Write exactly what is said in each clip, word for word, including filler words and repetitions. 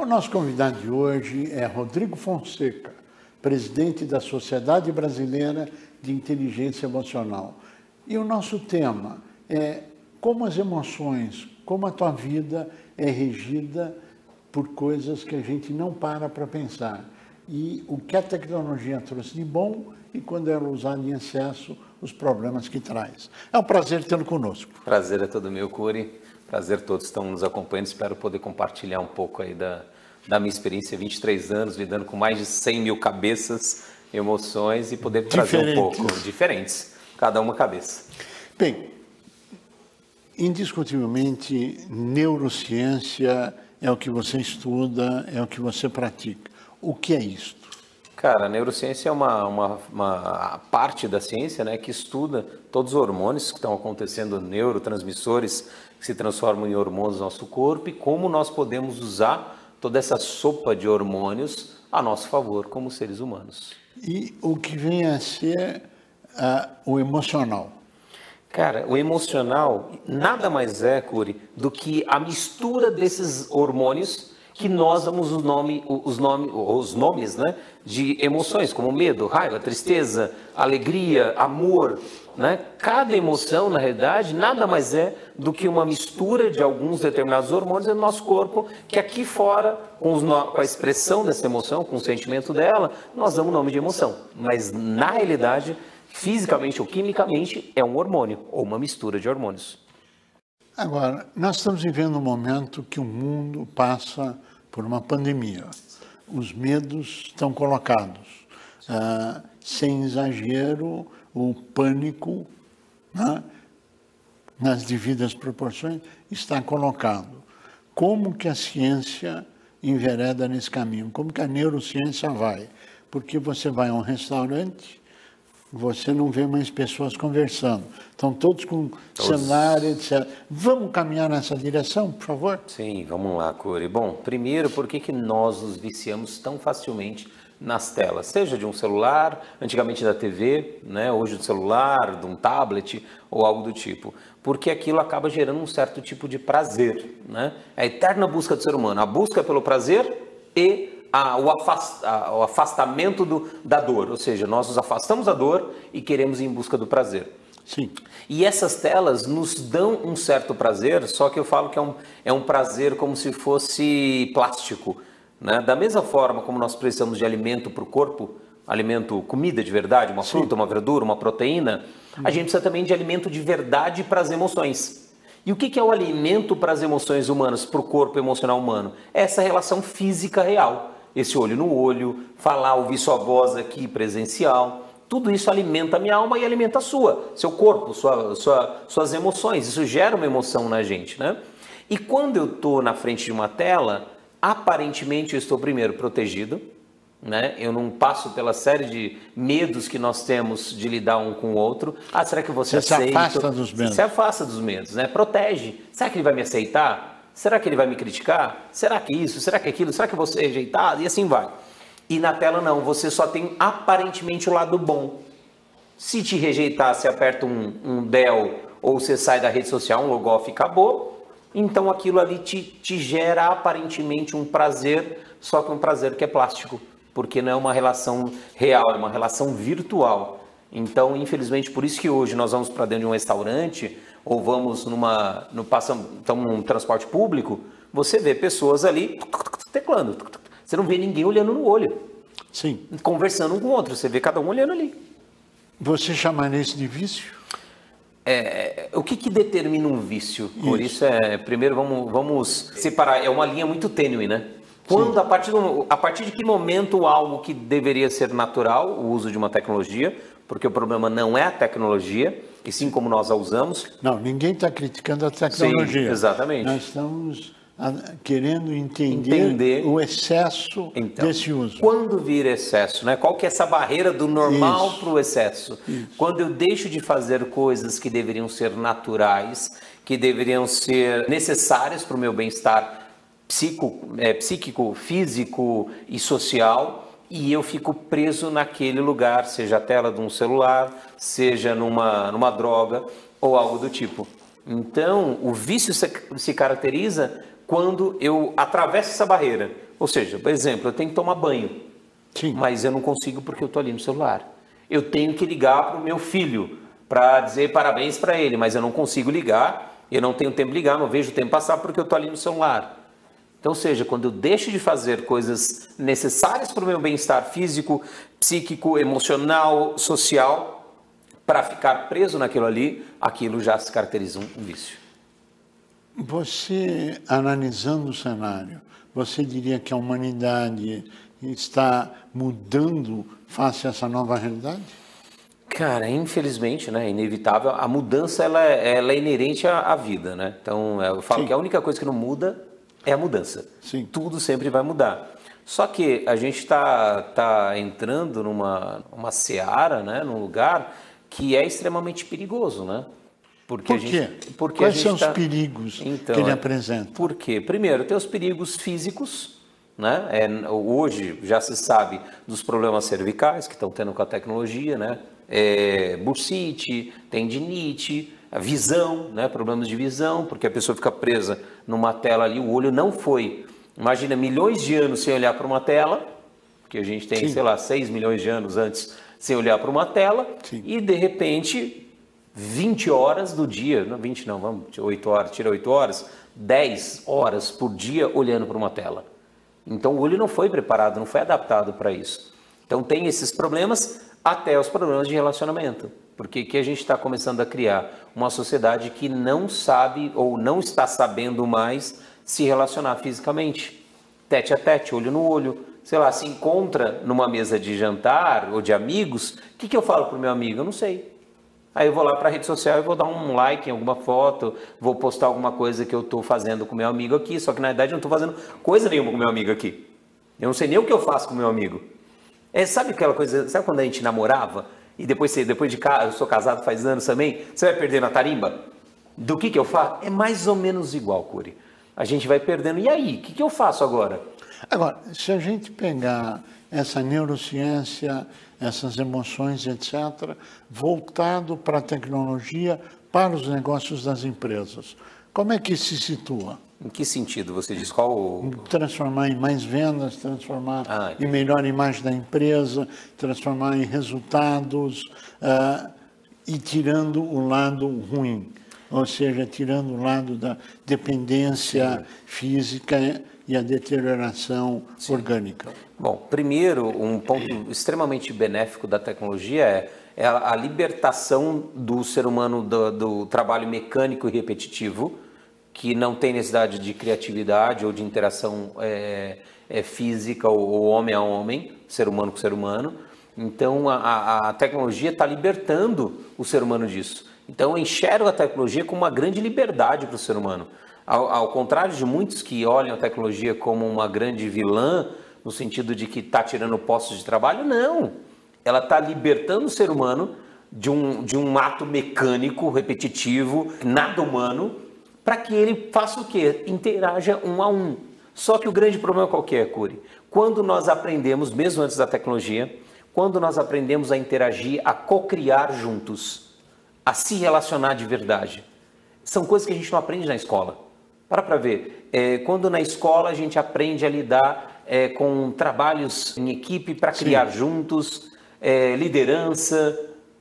O nosso convidado de hoje é Rodrigo Fonseca, presidente da Sociedade Brasileira de Inteligência Emocional. E o nosso tema é como as emoções, como a tua vida é regida por coisas que a gente não para para pensar. E o que a tecnologia trouxe de bom e quando ela é usada em excesso, os problemas que traz. É um prazer tê-lo conosco. Prazer é todo meu, Curi. Prazer todos estão nos acompanhando. Espero poder compartilhar um pouco aí da, da minha experiência, vinte e três anos, lidando com mais de cem mil cabeças, emoções e poder trazer um pouco diferentes, cada uma cabeça. Bem, indiscutivelmente, neurociência é o que você estuda, é o que você pratica. O que é isto? Cara, a neurociência é uma, uma, uma parte da ciência, né, que estuda todos os hormônios que estão acontecendo, neurotransmissores que se transformam em hormônios no nosso corpo e como nós podemos usar toda essa sopa de hormônios a nosso favor como seres humanos. E o que vem a ser uh, o emocional? Cara, o emocional nada mais é, Curi, do que a mistura desses hormônios que nós damos os, nome, os, nome, os nomes, né, de emoções, como medo, raiva, tristeza, alegria, amor. Né? Cada emoção, na realidade, nada mais é do que uma mistura de alguns determinados hormônios no nosso corpo, que aqui fora, com, os, com a expressão dessa emoção, com o sentimento dela, nós damos o nome de emoção. Mas, na realidade, fisicamente ou quimicamente, é um hormônio, ou uma mistura de hormônios. Agora, nós estamos vivendo um momento que o mundo passa por uma pandemia. Os medos estão colocados. Ah, sem exagero, o pânico, né, nas devidas proporções, está colocado. Como que a ciência envereda nesse caminho? Como que a neurociência vai? Porque você vai a um restaurante, você não vê mais pessoas conversando. Estão todos com todos. celular, etcétera. Vamos caminhar nessa direção, por favor? Sim, vamos lá, Curi. Bom, primeiro, por que, que nós nos viciamos tão facilmente nas telas? Seja de um celular, antigamente da T V, né? Hoje do celular, de um tablet ou algo do tipo. Porque aquilo acaba gerando um certo tipo de prazer. Né? É a eterna busca do ser humano. A busca pelo prazer e A, o, afast, a, o afastamento do, da dor, ou seja, nós nos afastamos da dor e queremos ir em busca do prazer. Sim. E essas telas nos dão um certo prazer, só que eu falo que é um, é um prazer como se fosse plástico. Né? Da mesma forma como nós precisamos de alimento para o corpo, alimento, comida de verdade, uma fruta, Sim. uma verdura, uma proteína, hum. a gente precisa também de alimento de verdade para as emoções. E o que é o alimento para as emoções humanas, para o corpo emocional humano? É essa relação física real. Esse olho no olho, falar, ouvir sua voz aqui presencial, tudo isso alimenta a minha alma e alimenta a sua, seu corpo, sua, sua, suas emoções, isso gera uma emoção na gente, né? E quando eu estou na frente de uma tela, aparentemente eu estou primeiro protegido, né? Eu não passo pela série de medos que nós temos de lidar um com o outro. Ah, será que você, você aceita? se afasta dos medos. Você afasta dos medos, né? Protege. Será que ele vai me aceitar? Será que ele vai me criticar? Será que isso? Será que aquilo? Será que eu vou ser rejeitado? E assim vai. E na tela não, você só tem aparentemente o lado bom. Se te rejeitar, você aperta um, um del ou você sai da rede social, um logoff e acabou. Então aquilo ali te, te gera aparentemente um prazer, só que um prazer que é plástico. Porque não é uma relação real, é uma relação virtual. Então, infelizmente, por isso que hoje nós vamos para dentro de um restaurante ou vamos numa, no, passam, estamos num transporte público, você vê pessoas ali teclando. Você não vê ninguém olhando no olho. Sim. Conversando um com o outro, você vê cada um olhando ali. Você chamaria isso de vício? É, o que, que determina um vício? Isso. Por isso, é, primeiro vamos, vamos separar, é uma linha muito tênue, né? Quando, a partir, do, a partir de que momento algo que deveria ser natural, o uso de uma tecnologia, porque o problema não é a tecnologia, e sim como nós a usamos. Não, ninguém está criticando a tecnologia. Sim, exatamente. Nós estamos querendo entender, entender. o excesso então, desse uso. Quando vira excesso, né? Qual que é essa barreira do normal para o excesso? Isso. Quando eu deixo de fazer coisas que deveriam ser naturais, que deveriam ser necessárias para o meu bem-estar psico, é, psíquico, físico e social, e eu fico preso naquele lugar, seja a tela de um celular, seja numa, numa droga ou algo do tipo. Então, o vício se, se caracteriza quando eu atravesso essa barreira. Ou seja, por exemplo, eu tenho que tomar banho, Sim. mas eu não consigo porque eu estou ali no celular. Eu tenho que ligar para o meu filho para dizer parabéns para ele, mas eu não consigo ligar, eu não tenho tempo de ligar, não vejo o tempo passar porque eu estou ali no celular. Então, ou seja, quando eu deixo de fazer coisas necessárias para o meu bem-estar físico, psíquico, emocional, social, para ficar preso naquilo ali, aquilo já se caracteriza um vício. Você, analisando o cenário, você diria que a humanidade está mudando face a essa nova realidade? Cara, infelizmente, né, inevitável, a mudança ela é, ela é inerente à, à vida, né? Então, eu falo Sim. que a única coisa que não muda é a mudança. Sim. Tudo sempre vai mudar. Só que a gente está tá entrando numa uma seara, né, num lugar que é extremamente perigoso, né? Porque Por quê? A gente, porque Quais a gente são tá... os perigos então, que ele é, apresenta? Por quê? Primeiro, tem os perigos físicos, né? É, hoje já se sabe dos problemas cervicais que estão tendo com a tecnologia, né? É, bursite, tendinite, a visão, né? Problemas de visão, porque a pessoa fica presa numa tela ali, o olho não foi. Imagina milhões de anos sem olhar para uma tela, que a gente tem, Sim. sei lá, seis milhões de anos antes sem olhar para uma tela, Sim. e de repente vinte horas do dia, não vinte não, vamos, oito horas, tira oito horas, dez horas por dia olhando para uma tela. Então o olho não foi preparado, não foi adaptado para isso. Então tem esses problemas, até os problemas de relacionamento. Porque que a gente está começando a criar uma sociedade que não sabe ou não está sabendo mais se relacionar fisicamente. Tete a tete, olho no olho. Sei lá, se encontra numa mesa de jantar ou de amigos, o que, que eu falo para o meu amigo? Eu não sei. Aí eu vou lá para a rede social e vou dar um like em alguma foto, vou postar alguma coisa que eu estou fazendo com o meu amigo aqui, só que na verdade eu não estou fazendo coisa nenhuma com o meu amigo aqui. Eu não sei nem o que eu faço com o meu amigo. É, sabe aquela coisa, sabe quando a gente namorava e depois, depois de casa, eu sou casado faz anos também, você vai perder na tarimba? Do que que eu faço? É mais ou menos igual, Curi. A gente vai perdendo. E aí, o que que eu faço agora? Agora, se a gente pegar essa neurociência, essas emoções, etcétera, voltado para a tecnologia, para os negócios das empresas, como é que se situa? Em que sentido você diz? Qual? Transformar em mais vendas, transformar ah, em melhor imagem da empresa, transformar em resultados uh, e tirando o lado ruim, ou seja, tirando o lado da dependência Sim. física e a deterioração Sim. orgânica. Bom, primeiro, um ponto extremamente benéfico da tecnologia é, é a libertação do ser humano do, do trabalho mecânico e repetitivo, que não tem necessidade de criatividade ou de interação é, é, física ou, ou homem a homem, ser humano com ser humano. Então, a, a tecnologia está libertando o ser humano disso. Então, eu enxergo a tecnologia como uma grande liberdade para o ser humano. Ao, ao contrário de muitos que olham a tecnologia como uma grande vilã, no sentido de que está tirando postos de trabalho, não. Ela está libertando o ser humano de um, de um ato mecânico, repetitivo, nada humano, para que ele faça o quê? Interaja um a um. Só que o grande problema qual que é, Curi? Quando nós aprendemos, mesmo antes da tecnologia, quando nós aprendemos a interagir, a co-criar juntos, a se relacionar de verdade, são coisas que a gente não aprende na escola. Para para ver, é, quando na escola a gente aprende a lidar é, com trabalhos em equipe para criar Sim. juntos, é, liderança,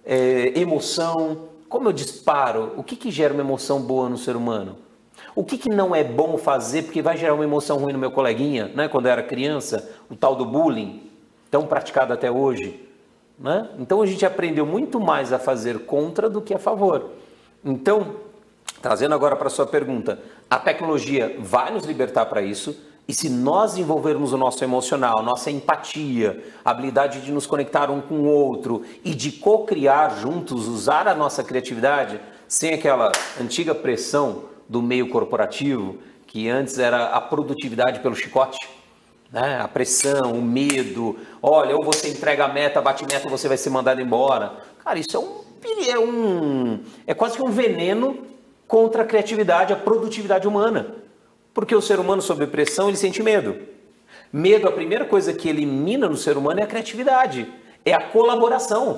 é, emoção. Como eu disparo, o que, que gera uma emoção boa no ser humano? O que, que não é bom fazer porque vai gerar uma emoção ruim no meu coleguinha, né? Quando eu era criança, o tal do bullying, tão praticado até hoje. Né? Então a gente aprendeu muito mais a fazer contra do que a favor. Então, trazendo agora para a sua pergunta, a tecnologia vai nos libertar para isso. E se nós desenvolvermos o nosso emocional, nossa empatia, a habilidade de nos conectar um com o outro e de co-criar juntos, usar a nossa criatividade, sem aquela antiga pressão do meio corporativo, que antes era a produtividade pelo chicote, né? A pressão, o medo, olha, ou você entrega a meta, bate meta, você vai ser mandado embora. Cara, isso é um, é um, é quase que um veneno contra a criatividade, a produtividade humana. Porque o ser humano, sob pressão, ele sente medo. Medo, a primeira coisa que elimina no ser humano é a criatividade, é a colaboração.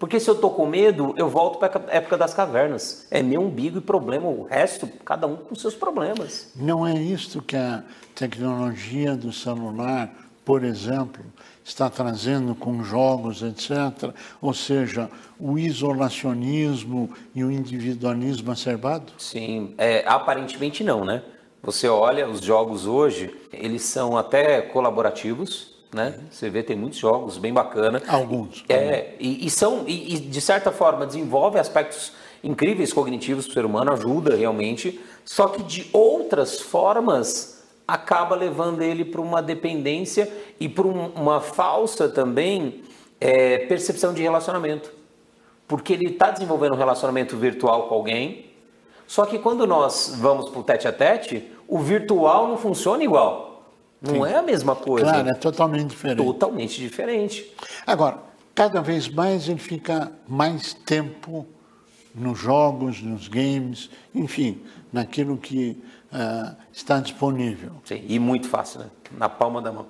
Porque se eu tô com medo, eu volto para a época das cavernas. É meu umbigo e problema, o resto, cada um com seus problemas. Não é isto que a tecnologia do celular, por exemplo, está trazendo com jogos, etcétera. Ou seja, o isolacionismo e o individualismo acerbado? Sim, é, aparentemente não, né? Você olha os jogos hoje, eles são até colaborativos, né? Você vê, tem muitos jogos bem bacana. Alguns. É, e, e são, e, e de certa forma desenvolve aspectos incríveis cognitivos para o ser humano, ajuda realmente, só que de outras formas acaba levando ele para uma dependência e para um, uma falsa também é, percepção de relacionamento. Porque ele está desenvolvendo um relacionamento virtual com alguém, só que quando nós vamos para o tete-a-tete, o virtual não funciona igual. Não Sim. é a mesma coisa. Claro, é totalmente diferente. Totalmente diferente. Agora, cada vez mais ele fica mais tempo nos jogos, nos games, enfim, naquilo que uh, está disponível. Sim, e muito fácil, né? Na palma da mão.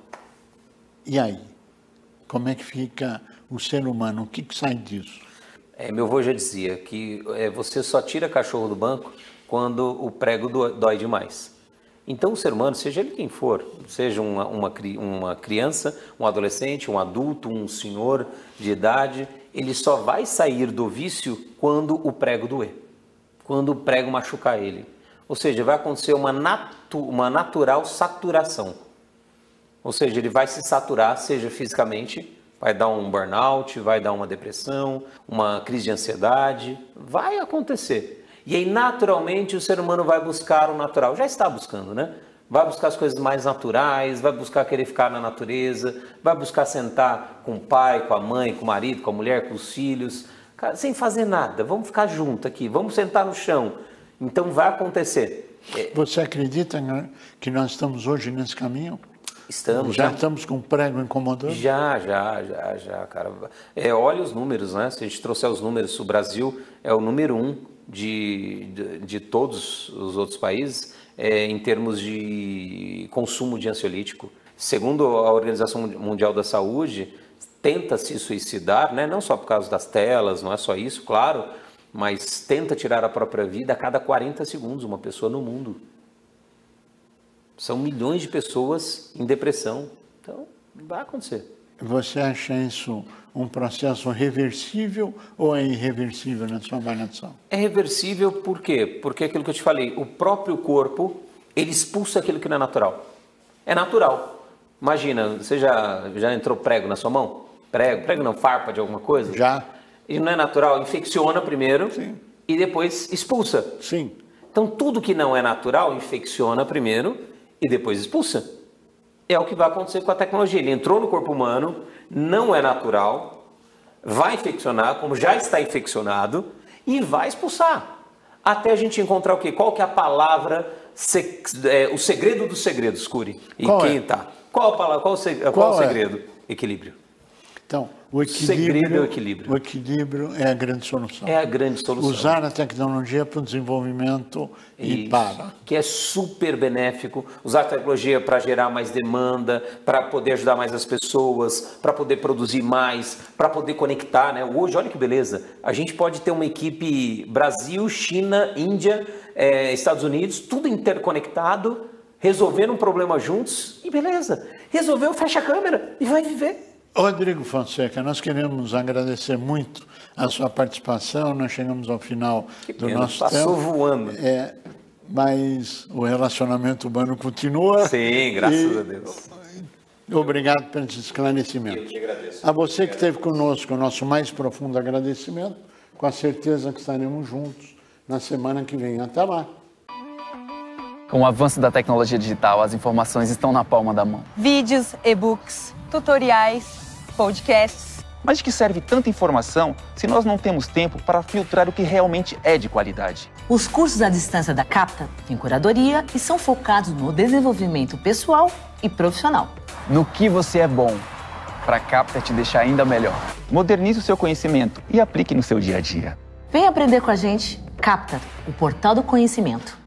E aí? Como é que fica o ser humano? O que, que sai disso? É, meu avô já dizia que é, você só tira cachorro do banco quando o prego dói demais. Então, o ser humano, seja ele quem for, seja uma, uma, uma criança, um adolescente, um adulto, um senhor de idade, ele só vai sair do vício quando o prego doer, quando o prego machucar ele. Ou seja, vai acontecer uma, natu, uma natural saturação. Ou seja, ele vai se saturar, seja fisicamente, vai dar um burnout, vai dar uma depressão, uma crise de ansiedade, vai acontecer. E aí, naturalmente, o ser humano vai buscar o natural. Já está buscando, né? Vai buscar as coisas mais naturais, vai buscar querer ficar na natureza, vai buscar sentar com o pai, com a mãe, com o marido, com a mulher, com os filhos, cara, sem fazer nada. Vamos ficar junto aqui, vamos sentar no chão. Então, vai acontecer. Você acredita, né, que nós estamos hoje nesse caminho? Estamos. Já né? estamos com o prego incomodando? Já, já, já, já, cara. É, olha os números, né? Se a gente trouxer os números, o Brasil é o número um de, de, de todos os outros países é, em termos de consumo de ansiolítico. Segundo a Organização Mundial da Saúde, tenta se suicidar, né? Não só por causa das telas, não é só isso, claro, mas tenta tirar a própria vida a cada quarenta segundos, uma pessoa no mundo. São milhões de pessoas em depressão. Então, vai acontecer. Você acha isso um processo reversível ou é irreversível na sua avaliação? É reversível por quê? Porque é aquilo que eu te falei, o próprio corpo, ele expulsa aquilo que não é natural. É natural. Imagina, você já, já entrou prego na sua mão? Prego, prego não, farpa de alguma coisa? Já. E não é natural, infecciona primeiro. Sim. E depois expulsa. Sim. Então, tudo que não é natural, infecciona primeiro e depois expulsa. É o que vai acontecer com a tecnologia. Ele entrou no corpo humano, não é natural, vai infeccionar, como já está infeccionado, e vai expulsar. Até a gente encontrar o quê? Qual que é a palavra, se, é, o segredo dos segredos, Curi? E qual quem é? tá? Qual a palavra, qual, qual, qual, qual o segredo? É? Equilíbrio. Então, o equilíbrio, segredo é o equilíbrio. O equilíbrio é a grande solução. É a grande solução. Usar a tecnologia para o desenvolvimento e Isso, para. que é super benéfico. Usar a tecnologia para gerar mais demanda, para poder ajudar mais as pessoas, para poder produzir mais, para poder conectar, né? Hoje, olha que beleza, a gente pode ter uma equipe Brasil, China, Índia, é, Estados Unidos, tudo interconectado, resolvendo um problema juntos e beleza. Resolveu, fecha a câmera e vai viver. Rodrigo Fonseca, nós queremos agradecer muito a sua participação. Nós chegamos ao final que do pena, nosso passou tempo. voando. É, mas o relacionamento humano continua. Sim, graças e, a Deus. Obrigado pelos esclarecimentos. Eu que agradeço. A você que esteve conosco, o nosso mais profundo agradecimento, com a certeza que estaremos juntos na semana que vem. Até lá. Com o avanço da tecnologia digital, as informações estão na palma da mão. Vídeos, e-books, tutoriais, podcasts. Mas de que serve tanta informação se nós não temos tempo para filtrar o que realmente é de qualidade? Os cursos à distância da Capta têm curadoria e são focados no desenvolvimento pessoal e profissional. No que você é bom, para a Capta te deixar ainda melhor. Modernize o seu conhecimento e aplique no seu dia a dia. Vem aprender com a gente, Capta, o portal do conhecimento.